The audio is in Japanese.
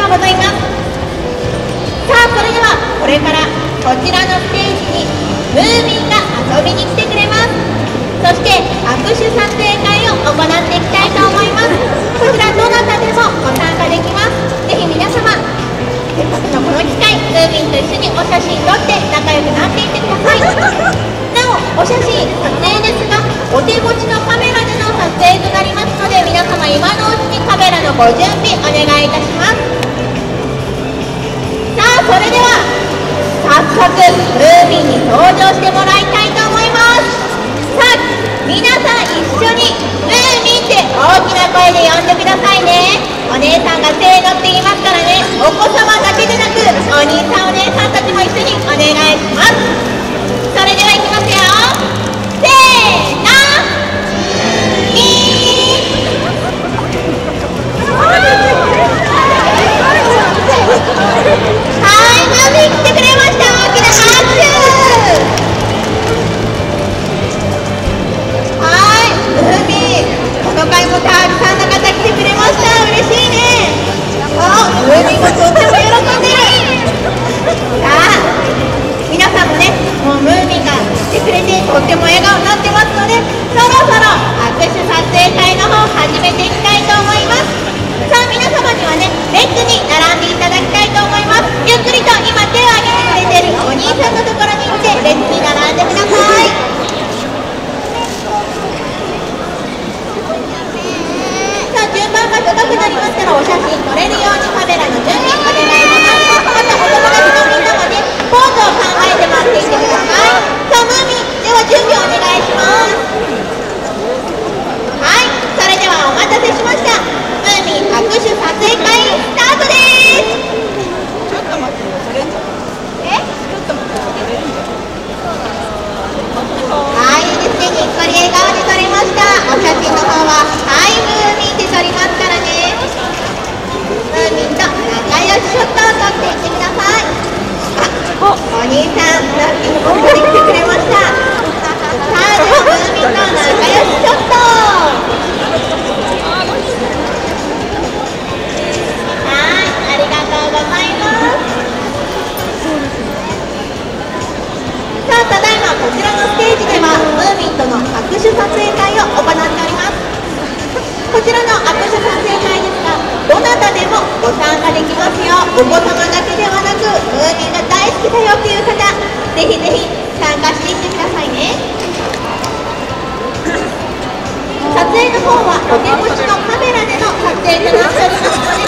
うございます。さあ、それではこれからこちらのステージにムーミンが遊びに来てくれます。そして握手撮影会を行っていきたいと思います。こちらどなたでもご参加できます。ぜひ皆様、せっかくのこの機会、ムーミンと一緒にお写真撮って仲良くなっていってください。なお、お写真撮影ですが、お手持ちのカメラでの撮影となりますので、皆様今のうちにカメラのご準備お願いいたします。さあ、それでは早速ムーミンに登場してもらいたいと思います。さあ、皆さん一緒にムーミンって大きな声で呼んでくださいね。お姉さんがせーのって言いますからね、お子様だけでなくお兄さんお姉さんたちも一緒にお願いします。それではいきますよ。せーの、はい、ムーミン来てくれました。大きな拍手。はい、ムーミン、この回もたくさんの方来てくれました。嬉しいね。あ、ムーミンがとっても喜んでる。さあ、皆さんもね、もうムーミンが来てくれてとっても笑顔になってますので、そろそろ握手撮影会の方始めていきたいと思います。さあ、皆様にはね、列に並んでいただきたいと思います。ゆっくりと今手を挙げてくれているお兄さんのところに来て列に並んでください。さあ、順番が高くなりましたらお写真撮れるようにカメラの準備お願いします。またお友達のみんなもね、ポーズを考えて待っていてください。さあ、ムーミン、では準備お願いします。はい、それではお待たせしました。ムーミン握手撮影会スタートです。 ちょっと待って、撮れんじゃん。ちょっと待って、撮れるんじゃん。 はい、いいですね。にっこり笑顔で撮れました。お写真の方ははい、ムーミンで撮りますからね。ムーミンと仲良しショットを撮っていってください。あ、お兄さん、ラッキーのボンボで来てくれました。さあ、ではムーミンと仲良しショット。さあ、ただいまこちらのステージではムーミンとの握手撮影会を行っております。こちらの握手撮影会ですが、どなたでもご参加できますよ。お子様だけではなくムーミンが大好きだよという方、ぜひぜひ参加していってくださいね。撮影の方はお手持ちのカメラでの撮影となっておりますので、